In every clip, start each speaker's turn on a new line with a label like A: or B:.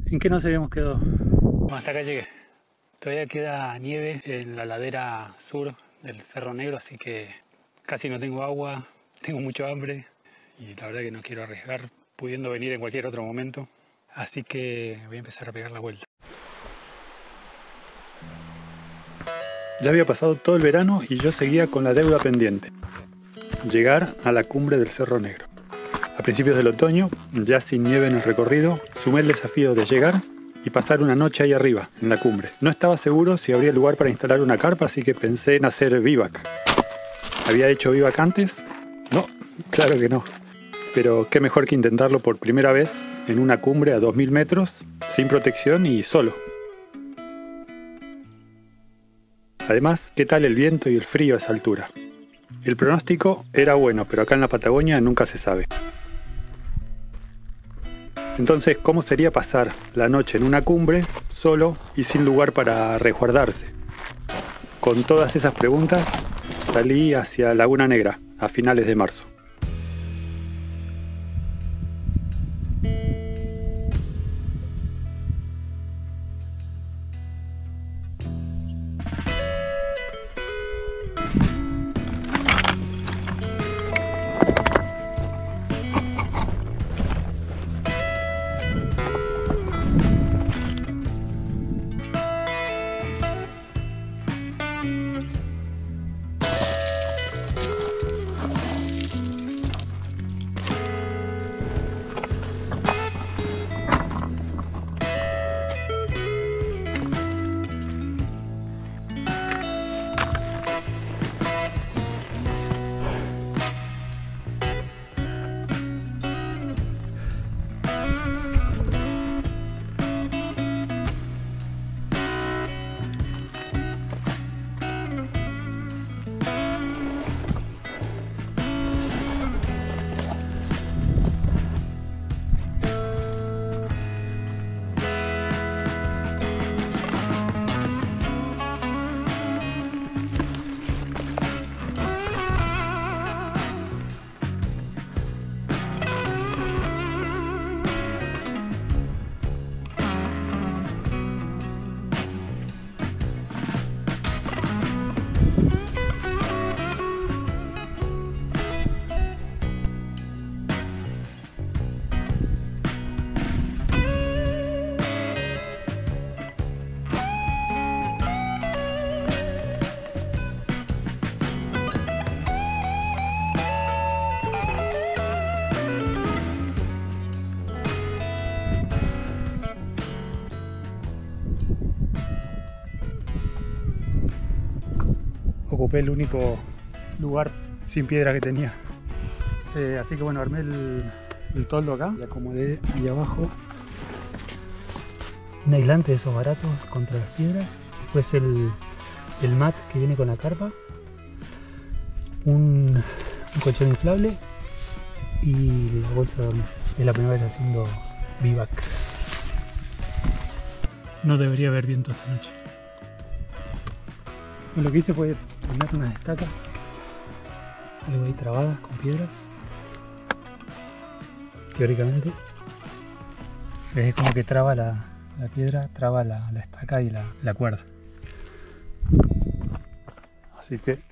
A: ¿En qué nos habíamos quedado? Bueno, hasta acá llegué. Todavía queda nieve en la ladera sur del Cerro Negro, así que casi no tengo agua, tengo mucho hambre y la verdad que no quiero arriesgar pudiendo venir en cualquier otro momento. Así que voy a empezar a pegar la vuelta. Ya había pasado todo el verano y yo seguía con la deuda pendiente. Llegar a la cumbre del Cerro Negro. A principios del otoño, ya sin nieve en el recorrido, sumé el desafío de llegar y pasar una noche ahí arriba, en la cumbre. No estaba seguro si habría lugar para instalar una carpa, así que pensé en hacer vivac. ¿Había hecho vivac antes? No, claro que no. Pero qué mejor que intentarlo por primera vez en una cumbre a 2000 metros, sin protección y solo. Además, ¿qué tal el viento y el frío a esa altura? El pronóstico era bueno, pero acá en la Patagonia nunca se sabe. Entonces, ¿cómo sería pasar la noche en una cumbre, solo y sin lugar para resguardarse? Con todas esas preguntas, salí hacia Laguna Negra a finales de marzo. Ocupé el único lugar sin piedra que tenía. Así que bueno, armé el toldo acá y acomodé ahí abajo un aislante de esos baratos contra las piedras. Después el mat que viene con la carpa, un colchón inflable y la bolsa de dormir. Es la primera vez haciendo vivac. No debería haber viento esta noche. Bueno, lo que hice fue poner unas estacas, algo ahí trabadas con piedras, teóricamente. Es como que traba la piedra, traba la estaca y la cuerda. Así que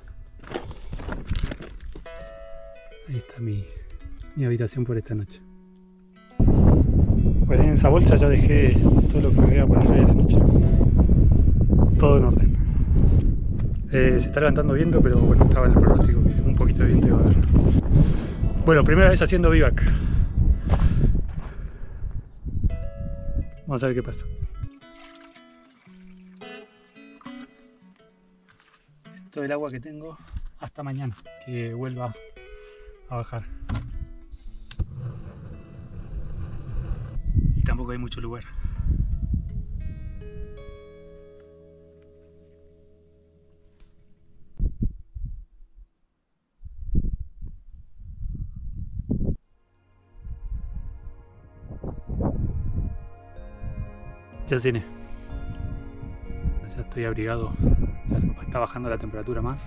A: ahí está mi habitación por esta noche. Bueno, en esa bolsa ya dejé todo lo que me voy a poner ahí a la noche. Todo en orden. Se está levantando viento, pero bueno, estaba en el pronóstico que un poquito de viento iba a haber. Bueno, primera vez haciendo vivac. Vamos a ver qué pasa. Esto es el agua que tengo hasta mañana, que vuelva a bajar. Y tampoco hay mucho lugar. Ya cené. Ya estoy abrigado, ya está bajando la temperatura más.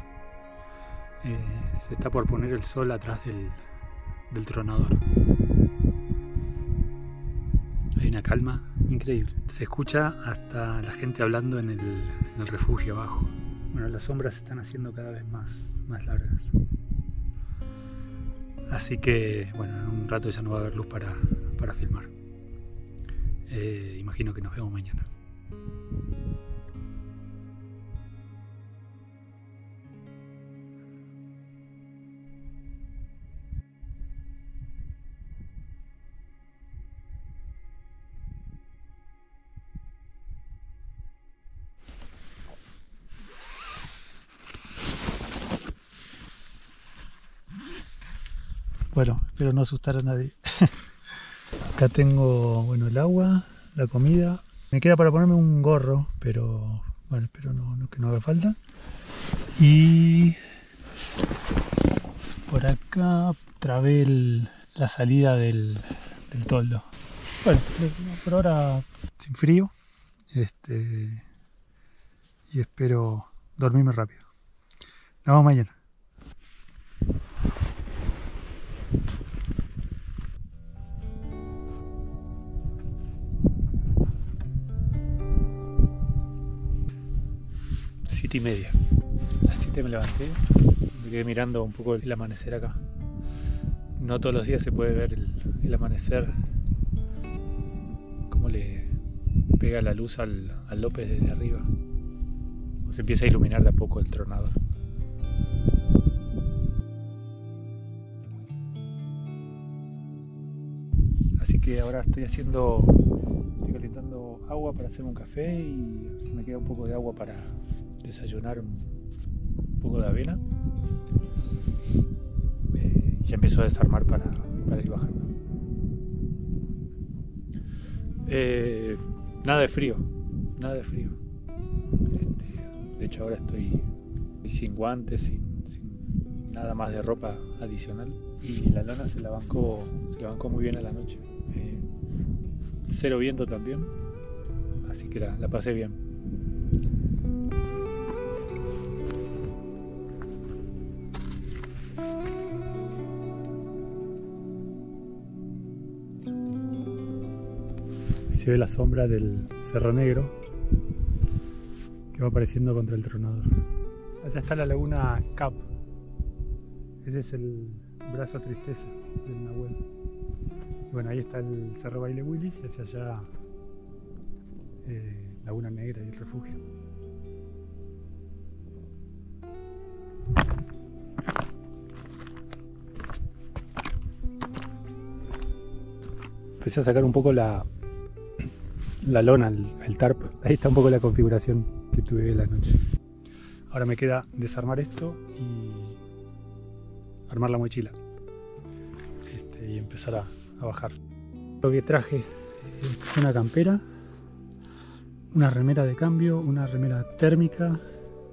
A: Se está por poner el sol atrás del tronador. Hay una calma Increíble. Se escucha hasta la gente hablando en el refugio abajo. Bueno, las sombras se están haciendo cada vez más largas. Así que, bueno, en un rato ya no va a haber luz para filmar. Imagino que nos vemos mañana. Bueno, espero no asustar a nadie. Acá tengo, bueno, el agua, la comida. Me queda para ponerme un gorro, pero bueno, espero que no haga falta. Y por acá trabé la salida del toldo. Bueno, por ahora sin frío. Y espero dormirme rápido. Nos vemos mañana. Y media. A las 7 me levanté, me quedé mirando un poco el amanecer acá. No todos los días se puede ver el amanecer, cómo le pega la luz al López desde arriba. O se empieza a iluminar de a poco el tronador. Así que ahora estoy calentando agua para hacerme un café y me queda un poco de agua para desayunar, un poco de avena. Ya empezó a desarmar para ir bajando. Nada de frío. De hecho ahora estoy sin guantes, sin nada más de ropa adicional. Y la lana se la bancó muy bien a la noche. Cero viento también, así que la pasé bien. Se ve la sombra del Cerro Negro que va apareciendo contra el tronador. Allá está la laguna Cap. Ese es el brazo tristeza del Nahuel. Y bueno, ahí está el Cerro Baile Willis y hacia allá Laguna Negra y el refugio. Empecé a sacar un poco la lona, el tarp. Ahí está un poco la configuración que tuve la noche. Ahora me queda desarmar esto y armar la mochila y empezar a bajar. Lo que traje es una campera, una remera de cambio, una remera térmica,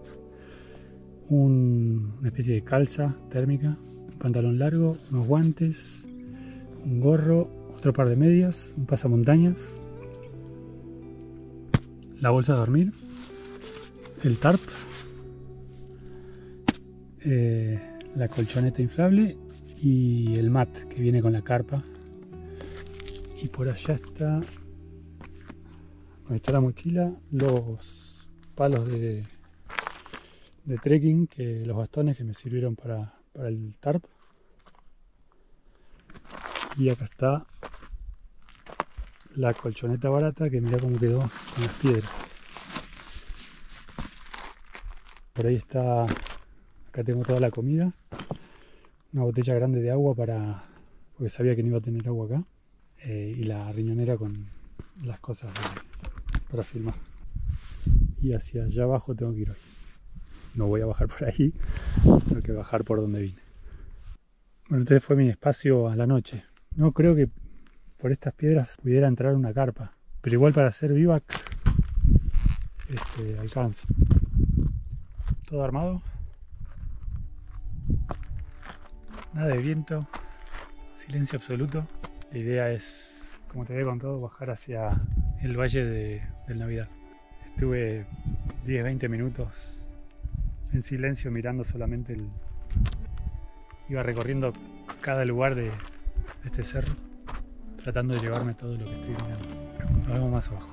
A: una especie de calza térmica, un pantalón largo, unos guantes, un gorro, otro par de medias, un pasamontañas, la bolsa de dormir, el tarp, la colchoneta inflable y el mat que viene con la carpa. Y por allá está donde está la mochila, los palos de trekking, los bastones que me sirvieron para el tarp. Y acá está la colchoneta barata, que mirá cómo quedó con las piedras. Por ahí está, acá tengo toda la comida, una botella grande de agua porque sabía que no iba a tener agua acá, y la riñonera con las cosas para filmar. Y hacia allá abajo tengo que ir hoy. No voy a bajar por ahí, tengo que bajar por donde vine. Bueno, entonces fue mi espacio a la noche. No creo que por estas piedras pudiera entrar una carpa, pero igual para hacer bivac alcanza. Todo armado, nada de viento, silencio absoluto. La idea es, como te había contado, bajar hacia el valle del Navidad. Estuve 10-20 minutos en silencio mirando solamente iba recorriendo cada lugar de este cerro, tratando de llevarme todo lo que estoy mirando. Nos vemos más abajo.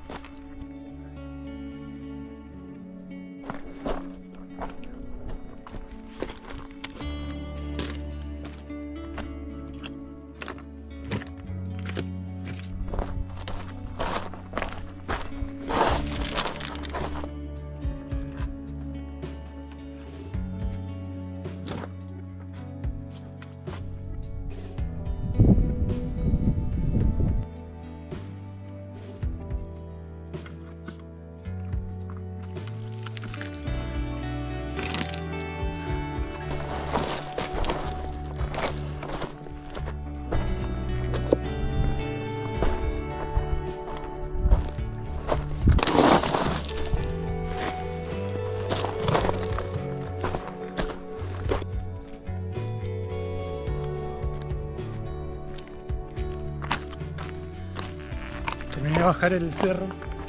A: Terminé de bajar el cerro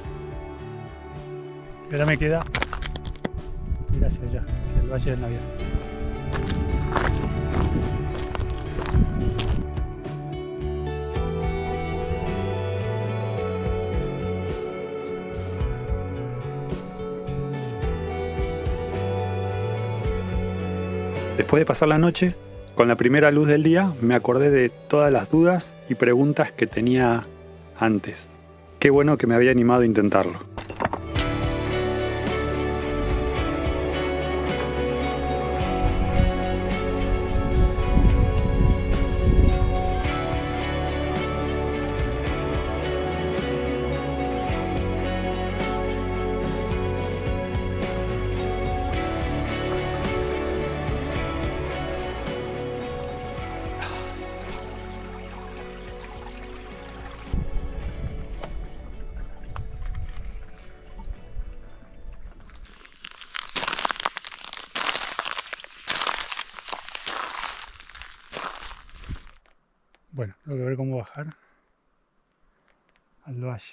A: y ahora me queda ir hacia allá, hacia el Valle del Navidad.
B: Después de pasar la noche, con la primera luz del día me acordé de todas las dudas y preguntas que tenía antes. Qué bueno que me había animado a intentarlo.
A: Bueno, tengo que ver cómo bajar al valle.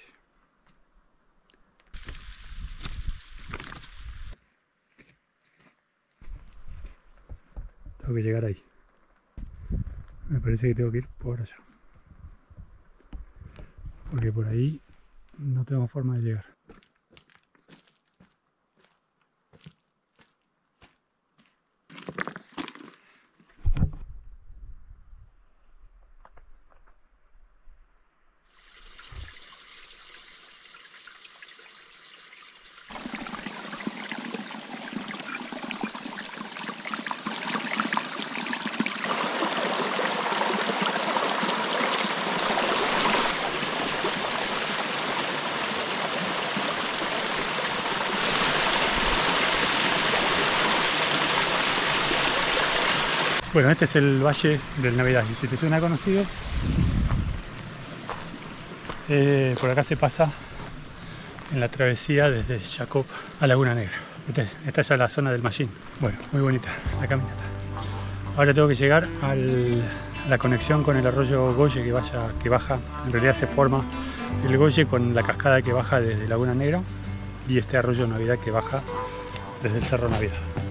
A: Tengo que llegar ahí. Me parece que tengo que ir por allá. Porque por ahí no tengo forma de llegar. Bueno, este es el Valle del Navidad y si te suena conocido, por acá se pasa en la travesía desde Jacob a Laguna Negra. Esta es ya la zona del Mallín. Bueno, muy bonita la caminata. Ahora tengo que llegar a la conexión con el arroyo Goye que baja, en realidad se forma el Goye con la cascada que baja desde Laguna Negra y este arroyo Navidad que baja desde el Cerro Navidad.